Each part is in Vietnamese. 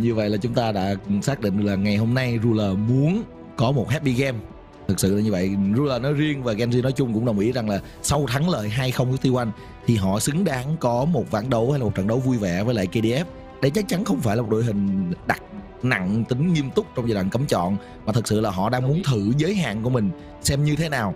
Như vậy là chúng ta đã xác định là ngày hôm nay Ruler muốn có một happy game. Thực sự là như vậy. Ruler nói riêng và Genji nói chung cũng đồng ý rằng là sau thắng lợi 2-0 của T1 thì họ xứng đáng có một ván đấu hay là một trận đấu vui vẻ với lại KDF. Đây chắc chắn không phải là một đội hình đặt nặng tính nghiêm túc trong giai đoạn cấm chọn, mà thực sự là họ đang muốn thử giới hạn của mình xem như thế nào.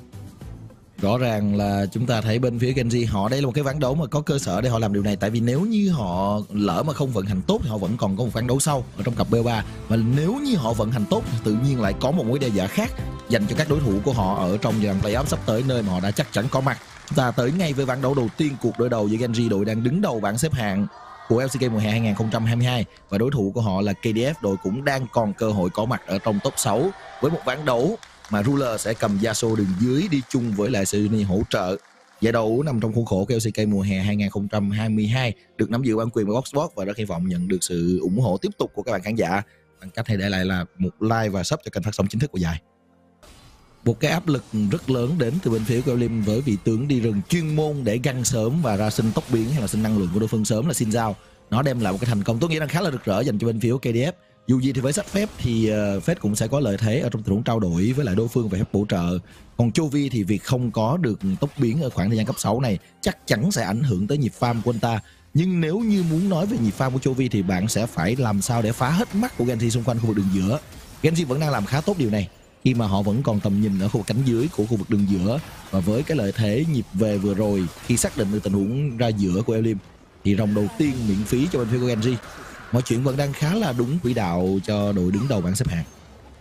Rõ ràng là chúng ta thấy bên phía Genji họ đây là một cái ván đấu mà có cơ sở để họ làm điều này, tại vì nếu như họ lỡ mà không vận hành tốt thì họ vẫn còn có một ván đấu sau ở trong cặp BO3, và nếu như họ vận hành tốt thì tự nhiên lại có một mối đe dọa khác dành cho các đối thủ của họ ở trong giai đoạn playoff sắp tới, nơi mà họ đã chắc chắn có mặt. Chúng ta tới ngay với ván đấu đầu tiên, cuộc đối đầu giữa Genji, đội đang đứng đầu bảng xếp hạng của LCK mùa hè 2022, và đối thủ của họ là KDF, đội cũng đang còn cơ hội có mặt ở trong top 6 với một ván đấu mà Ruler sẽ cầm Yasuo đường dưới đi chung với lại Seoni hỗ trợ. Giải đấu nằm trong khuôn khổ của LCK mùa hè 2022 được nắm giữ bản quyền bởi Boxbox và rất hy vọng nhận được sự ủng hộ tiếp tục của các bạn khán giả bằng cách hãy để lại là một like và sub cho kênh phát sóng chính thức của giải. Một cái áp lực rất lớn đến từ bên phía của Lim với vị tướng đi rừng chuyên môn để găng sớm và ra sinh tốc biến hay là sinh năng lượng của đối phương sớm là Xin Giao. Nó đem lại một cái thành công tôi nghĩ rằng khá là rực rỡ dành cho bên phía của KDF. Dù gì thì với sách phép thì Phết cũng sẽ có lợi thế ở trong tình huống trao đổi với lại đối phương về phép bổ trợ. Còn Chovy thì việc không có được tốc biến ở khoảng thời gian cấp 6 này chắc chắn sẽ ảnh hưởng tới nhịp farm của anh ta. Nhưng nếu như muốn nói về nhịp farm của Chovy thì bạn sẽ phải làm sao để phá hết mắt của Genji xung quanh khu vực đường giữa. Genji vẫn đang làm khá tốt điều này khi mà họ vẫn còn tầm nhìn ở khu vực cánh dưới của khu vực đường giữa, và với cái lợi thế nhịp về vừa rồi khi xác định được tình huống ra giữa của Elim thì rồng đầu tiên miễn phí cho bên phía của Genji. Mọi chuyện vẫn đang khá là đúng quỹ đạo cho đội đứng đầu bảng xếp hạng.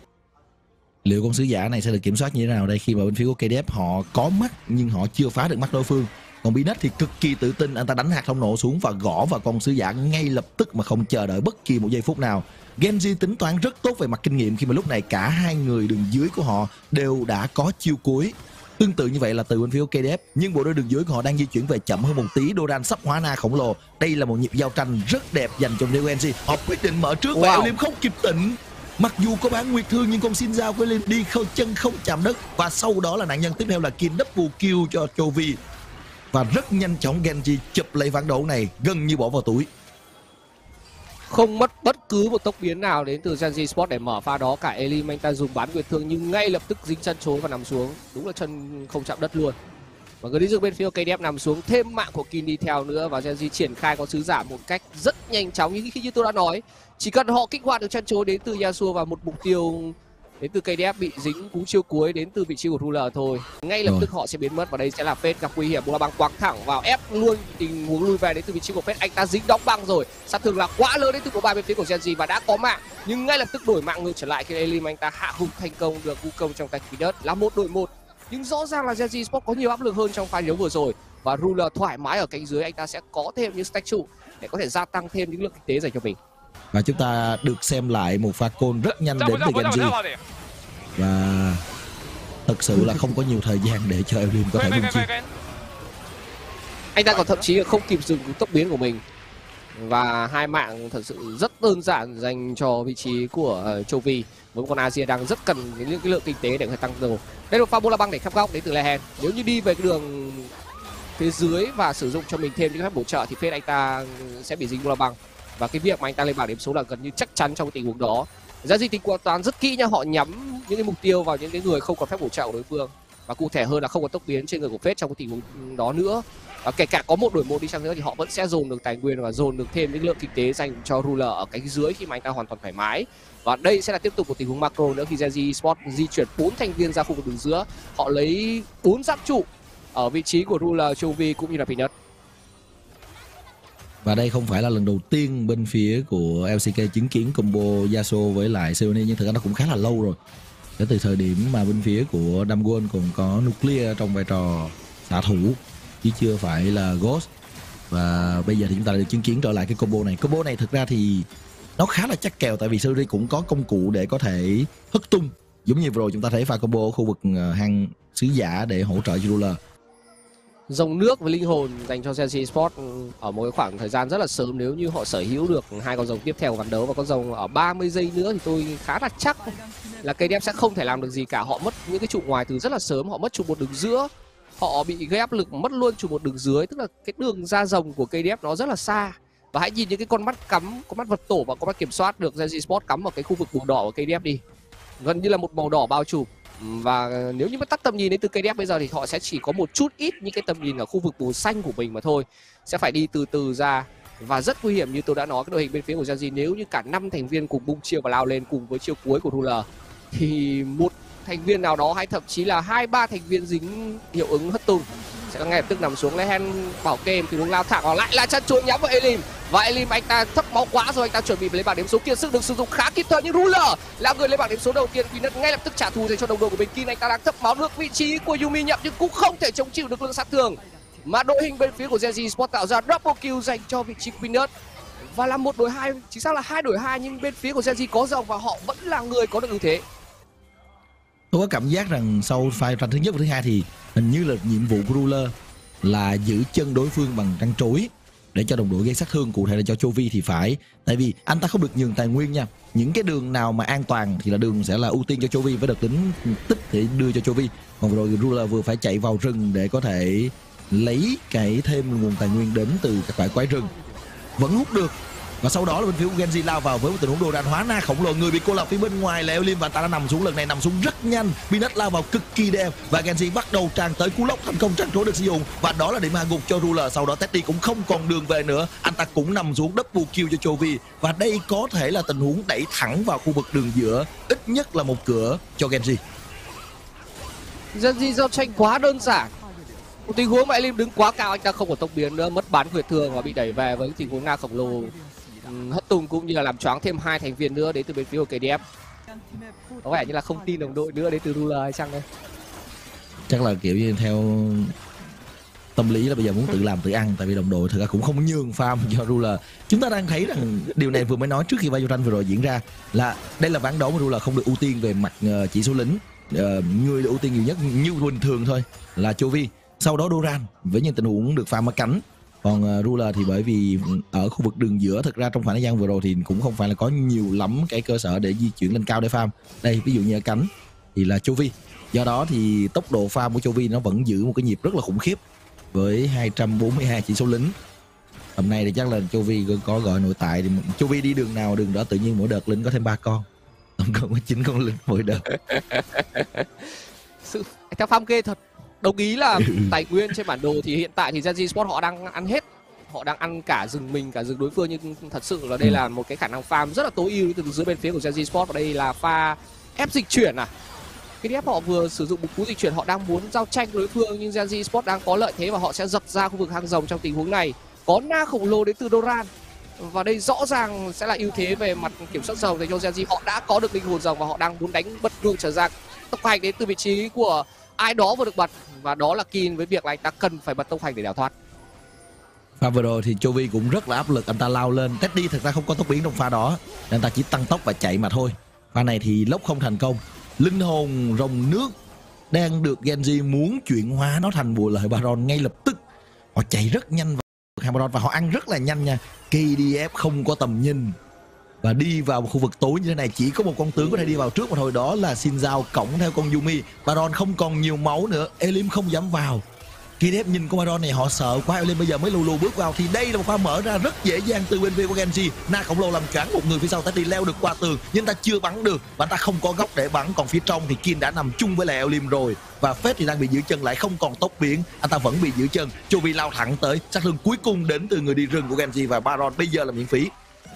Liệu con sứ giả này sẽ được kiểm soát như thế nào đây, khi mà bên phía của KDF họ có mắt nhưng họ chưa phá được mắt đối phương. Còn Binet thì cực kỳ tự tin, anh ta đánh hạt thông nổ xuống và gõ vào con sứ giả ngay lập tức mà không chờ đợi bất kỳ một giây phút nào. Genji tính toán rất tốt về mặt kinh nghiệm khi mà lúc này cả hai người đường dưới của họ đều đã có chiêu cuối. Tương tự như vậy là từ bên phía KDF, nhưng bộ đôi đường dưới của họ đang di chuyển về chậm hơn một tí. Doran sắp hóa na khổng lồ. Đây là một nhịp giao tranh rất đẹp dành cho Genji. Họ quyết định mở trước và Elim không kịp tỉnh. Mặc dù có bán nguyệt thương nhưng con Xin Giao của Elim đi chân không chạm đất, và sau đó là nạn nhân tiếp theo là Kin double kill cho Chovy. Và rất nhanh chóng Genji chụp lấy ván đấu này gần như bỏ vào túi. Không mất bất cứ một tốc biến nào đến từ Genji Sport để mở pha đó. Cả Elim anh ta dùng bán nguyệt thương nhưng ngay lập tức dính chân trốn và nằm xuống. Đúng là chân không chạm đất luôn. Và người đi trước bên phía KDF nằm xuống, thêm mạng của Kin đi theo nữa, và Genji triển khai con sứ giả một cách rất nhanh chóng. Nhưng như tôi đã nói, chỉ cần họ kích hoạt được chân trốn đến từ Yasuo và một mục tiêu đến từ KDF bị dính cú chiêu cuối đến từ vị trí của Ruler thôi, ngay lập tức họ sẽ biến mất. Và đây sẽ là Phết gặp nguy hiểm. Bola băng quăng thẳng vào, ép luôn tình huống lui về đến từ vị trí của Phết. Anh ta dính đóng băng rồi, sát thương là quá lớn đến từ bộ ba bên phía của Genji và đã có mạng, nhưng ngay lập tức đổi mạng ngược trở lại khi Elim anh ta hạ gục thành công được Wukong trong tay Binet. Là 1 đội 1, nhưng rõ ràng là Genji Sport có nhiều áp lực hơn trong pha đấu vừa rồi, và Ruler thoải mái ở cánh dưới. Anh ta sẽ có thêm những stack trụ để có thể gia tăng thêm những lượng kinh tế dành cho mình. Và chúng ta được xem lại một pha call rất nhanh đến từ Genji, và thực sự là không có nhiều thời gian để cho Elim có thể vung chiêu. Anh ta còn thậm chí là không kịp dừng tốc biến của mình, và hai mạng thật sự rất đơn giản dành cho vị trí của Chovy. Với một con Asia đang rất cần những cái lượng kinh tế để có thể tăng dầu. Đây là một pha bola băng để khắp góc đến từ Lehen. Nếu như đi về cái đường phía dưới và sử dụng cho mình thêm những phép bổ trợ thì Phết anh ta sẽ bị dính bola băng, và cái việc mà anh ta lên bảng điểm số là gần như chắc chắn trong cái tình huống đó. Genji tính toán rất kỹ nha, họ nhắm những cái mục tiêu vào những cái người không có phép bổ trợ của đối phương, và cụ thể hơn là không có tốc biến trên người của Phết trong cái tình huống đó nữa. Và kể cả có 1 đội 1 đi chăng nữa thì họ vẫn sẽ dồn được tài nguyên và dồn được thêm những lượng kinh tế dành cho Ruler ở cánh dưới khi mà anh ta hoàn toàn thoải mái. Và đây sẽ là tiếp tục một tình huống macro nữa khi Genji Sport di chuyển 4 thành viên ra khu vực đường giữa. Họ lấy 4 giáp trụ ở vị trí của Ruler, Chovy cũng như là Peanut. Và đây không phải là lần đầu tiên bên phía của LCK chứng kiến combo Yasuo với lại Seoni, nhưng thực ra nó cũng khá là lâu rồi. Kể từ thời điểm mà bên phía của Damwon còn có Nuclear trong vai trò xạ thủ chứ chưa phải là Ghost. Và bây giờ thì chúng ta đã được chứng kiến trở lại cái combo này. Combo này thực ra thì nó khá là chắc kèo, tại vì Seoni cũng có công cụ để có thể hất tung, giống như vừa rồi chúng ta thấy pha combo ở khu vực hang sứ giả để hỗ trợ cho Ruler. Dòng nước với linh hồn dành cho Genji Sport ở một cái khoảng thời gian rất là sớm. Nếu như họ sở hữu được 2 con rồng tiếp theo của ván đấu và con rồng ở 30 giây nữa thì tôi khá là chắc là KDF sẽ không thể làm được gì cả. Họ mất những cái trụ ngoài từ rất là sớm, họ mất trụ một đường giữa, họ bị gây áp lực mất luôn trụ một đường dưới, tức là cái đường ra rồng của KDF nó rất là xa. Và Và hãy nhìn những cái con mắt cắm, con mắt vật tổ và con mắt kiểm soát được Gen Z Sport cắm vào cái khu vực màu đỏ của KDF đi. Gần như là một màu đỏ bao trùm. Và nếu như mà tắt tầm nhìn đến từ KDF bây giờ thì họ sẽ chỉ có một chút ít những cái tầm nhìn ở khu vực màu xanh của mình mà thôi. Sẽ phải đi từ từ ra. Và rất nguy hiểm như tôi đã nói, cái đội hình bên phía của Gen Z nếu như cả 5 thành viên cùng bung chiêu và lao lên cùng với chiêu cuối của Ruler thì một thành viên nào đó hay thậm chí là 2-3 thành viên dính hiệu ứng hất tung sẽ ngay lập tức nằm xuống. lấy hand bảo kê thì đúng lao thẳng vào, lại là chân chuối nhắm vào Elim. Và Elim anh ta thấp máu quá rồi, anh ta chuẩn bị lấy bảng điểm số. Kiên sức được sử dụng khá kịp thời nhưng Ruler là người lấy bảng điểm số đầu tiên. Peanut ngay lập tức trả thù dành cho đồng đội của mình. Kin anh ta đang thấp máu được, vị trí của Yumi nhận nhưng cũng không thể chống chịu được lượng sát thương mà đội hình bên phía của Gen Z Sport tạo ra. Double kill dành cho vị trí của Peanut và là một đội 2, chính xác là 2 đội 2, nhưng bên phía của Gen Z có rồng và họ vẫn là người có được ưu thế. Tôi có cảm giác rằng sau pha tranh thứ nhất và thứ hai thì hình như là nhiệm vụ của Ruler là giữ chân đối phương bằng răng trối để cho đồng đội gây sát thương, cụ thể là cho Chovy thì phải, tại vì anh ta không được nhường tài nguyên nha. Những cái đường nào mà an toàn thì là đường sẽ là ưu tiên cho Chovy với đợt tính tích để đưa cho Chovy. Còn rồi Ruler vừa phải chạy vào rừng để có thể lấy cái thêm nguồn tài nguyên đến từ các loại quái rừng, vẫn hút được. Và sau đó là bên phía của Gen Z lao vào với một tình huống đồ đạn hóa na khổng lồ, người bị cô lập phía bên ngoài là Elim và anh ta đã nằm xuống, lần này nằm xuống rất nhanh. Peanut lao vào cực kỳ đẹp và Gen Z bắt đầu tràn tới, cú lốc thành công trăng trối được sử dụng và đó là điểm hạ gục cho Ruler. Sau đó Teddy cũng không còn đường về nữa, anh ta cũng nằm xuống, double kill cho Chovy và đây có thể là tình huống đẩy thẳng vào khu vực đường giữa, ít nhất là một cửa cho Gen Z. Gen Z giao tranh quá đơn giản. Một tình huống mà Elim đứng quá cao, anh ta không có tốc biến nữa, mất bán huyệt thương và bị đẩy về với tình huống na khổng lồ hất tung cũng như là làm choáng thêm 2 thành viên nữa đến từ bên phía của KDF. Có vẻ như là không tin đồng đội nữa đến từ Ruler hay chăng đây? Chắc là kiểu như theo tâm lý là bây giờ muốn tự làm tự ăn, tại vì đồng đội thực ra cũng không nhường farm cho Ruler. Chúng ta đang thấy rằng điều này vừa mới nói trước khi vai tranh vừa rồi diễn ra là đây là ván đấu mà Ruler không được ưu tiên về mặt chỉ số lính. Người được ưu tiên nhiều nhất như bình thường thôi là Chovy, sau đó Doran với những tình huống được farm ở cánh. Còn Ruler thì bởi vì ở khu vực đường giữa, thực ra trong khoảng thời gian vừa rồi thì cũng không phải là có nhiều lắm cái cơ sở để di chuyển lên cao để farm. Đây ví dụ như ở cánh thì là Chovy, do đó thì tốc độ farm của Chovy nó vẫn giữ một cái nhịp rất là khủng khiếp với 242 chỉ số lính. Hôm nay thì chắc là Chovy có gọi nội tại thì Chovy đi đường nào đường đó tự nhiên mỗi đợt lính có thêm 3 con, tổng cộng có 9 con lính mỗi đợt. Theo farm ghê thật. Đồng ý là tài nguyên trên bản đồ thì hiện tại thì Gen Z Sport họ đang ăn hết, họ đang ăn cả rừng mình cả rừng đối phương, nhưng thật sự là đây là một cái khả năng farm rất là tối ưu từ dưới bên phía của Gen Z Sport. Và đây là pha ép dịch chuyển cái ép họ vừa sử dụng một cú dịch chuyển, họ đang muốn giao tranh đối phương nhưng Gen Z Sport đang có lợi thế và họ sẽ giật ra khu vực hang rồng. Trong tình huống này có na khổng lồ đến từ Doran và đây rõ ràng sẽ là ưu thế về mặt kiểm soát rồng dành cho Gen Z. Họ đã có được linh hồn rồng và họ đang muốn đánh bật ngược trở ra. Tốc hành đến từ vị trí của ai đó vừa được bật và đó là Kin, với việc là anh ta cần phải bật tốc hành để đào thoát. Pha vừa rồi thì Chovy cũng rất là áp lực, anh ta lao lên. Teddy thực ra không có tốc biến trong pha đó, anh ta chỉ tăng tốc và chạy mà thôi. Pha này thì lốc không thành công. Linh hồn rồng nước đang được Gen Z muốn chuyển hóa nó thành bùa lợi Baron ngay lập tức. Họ chạy rất nhanh vào hàng Baron và họ ăn rất là nhanh nha. KDF không có tầm nhìn và đi vào một khu vực tối như thế này chỉ có một con tướng có thể đi vào trước mà thôi, đó là Xin Giao cộng theo con Yumi. Baron không còn nhiều máu nữa, Elim không dám vào. KDF nhìn con Baron này họ sợ quá, Elim bây giờ mới lù lù bước vào thì đây là một pha mở ra rất dễ dàng từ bên phía của Gen Z. Na khổng lồ làm choáng một người phía sau, Teddy leo được qua tường nhưng ta chưa bắn được và ta không có góc để bắn. Còn phía trong thì Kin đã nằm chung với lại Elim rồi và Fate thì đang bị giữ chân, lại không còn tốc biến, anh ta vẫn bị giữ chân. Chovy lao thẳng tới, sát thương cuối cùng đến từ người đi rừng của Gen Z và Baron bây giờ là miễn phí.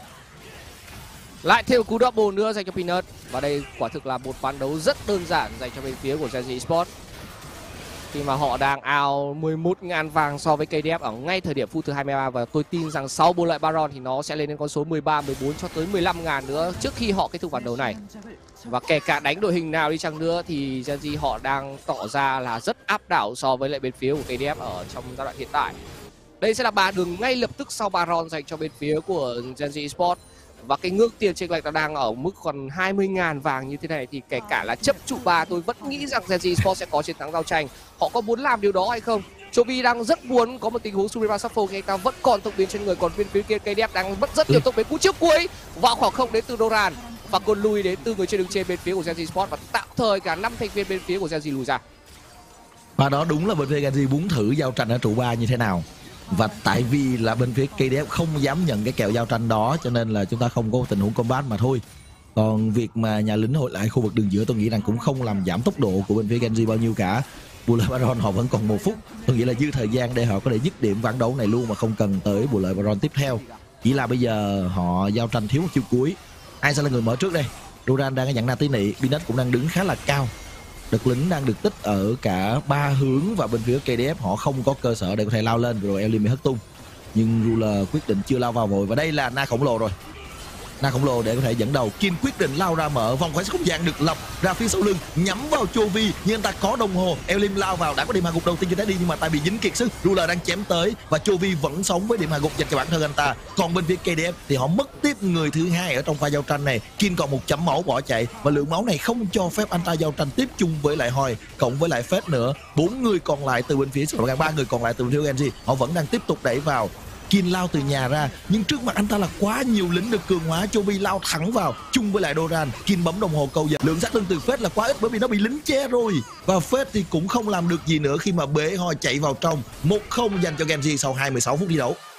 Lại thêm cú double nữa dành cho Peanut và đây quả thực là một ván đấu rất đơn giản dành cho bên phía của Gen Z Sport khi mà họ đang out 11.000 vàng so với KDF ở ngay thời điểm phút thứ 23 và tôi tin rằng sau bộ lợi Baron thì nó sẽ lên đến con số 13, 14 cho tới 15.000 nữa trước khi họ kết thúc ván đấu này. Và kể cả đánh đội hình nào đi chăng nữa thì Gen Z họ đang tỏ ra là rất áp đảo so với lại bên phía của KDF ở trong giai đoạn hiện tại. Đây sẽ là 3 đường ngay lập tức sau Baron dành cho bên phía của Gen Z Sport. Và cái ngưỡng tiền chênh lệch đang ở mức còn 20.000 vàng như thế này thì kể cả là chấp trụ 3 tôi vẫn nghĩ rằng Gen Z Sport sẽ có chiến thắng giao tranh. Họ có muốn làm điều đó hay không? Chovy đang rất muốn có một tình huống Supreme Shuffle khi anh ta vẫn còn tốc biến trên người, còn bên phía kia KDF đang mất rất nhiều tốc biến. Cú trước cuối vào khoảng không đến từ Doran và côn lùi đến từ người trên đường trên bên phía của Gen Z Sport và tạm thời cả 5 thành viên bên phía của Gen Z lùi ra. Và đó đúng là bên phía Gen Z muốn thử giao tranh ở trụ 3 như thế nào. Và tại vì là bên phía KDF không dám nhận cái kèo giao tranh đó, cho nên là chúng ta không có tình huống combat mà thôi. Còn việc mà nhà lính hội lại khu vực đường giữa tôi nghĩ rằng cũng không làm giảm tốc độ của bên phía Genji bao nhiêu cả. Bù lợi Baron họ vẫn còn 1 phút, tôi nghĩ là dư thời gian để họ có thể dứt điểm ván đấu này luôn mà không cần tới bù lợi Baron tiếp theo. Chỉ là bây giờ họ giao tranh thiếu một chiêu cuối. Ai sẽ là người mở trước đây? Duran đang ở nhận Nati Nị, Binet cũng đang đứng khá là cao. Đợt lính đang được tích ở cả 3 hướng và bên phía KDF họ không có cơ sở để có thể lao lên, rồi Elim bị hất tung. Nhưng Ruler quyết định chưa lao vào vội và đây là Na khổng lồ rồi. Na khổng lồ để có thể dẫn đầu. Kiên quyết định lao ra mở vòng khoái không gian được lập ra phía sau lưng nhắm vào Chovy, nhưng anh ta có đồng hồ. Elim lao vào đã có điểm hạ gục đầu tiên cho Teddy nhưng mà tại bị dính kiệt sức, Ruler đang chém tới và Chovy vẫn sống với điểm hạ gục dành cho bản thân anh ta. Còn bên phía KDF thì họ mất tiếp người thứ hai ở trong pha giao tranh này. Kiên còn 1 chấm máu bỏ chạy và lượng máu này không cho phép anh ta giao tranh tiếp chung với lại Hoi cộng với lại Fate nữa. 4 người còn lại từ bên phía 3 người còn lại từ bên phía Genji họ vẫn đang tiếp tục đẩy vào. Kiên lao từ nhà ra nhưng trước mặt anh ta là quá nhiều lính được cường hóa. Chovy lao thẳng vào chung với lại Doran. Kiên bấm đồng hồ câu giờ. Lượng sát thương từ Fate là quá ít bởi vì nó bị lính che rồi. Và Fate thì cũng không làm được gì nữa khi mà bế Hoi chạy vào trong. 1-0 dành cho Genji sau 26 phút thi đấu.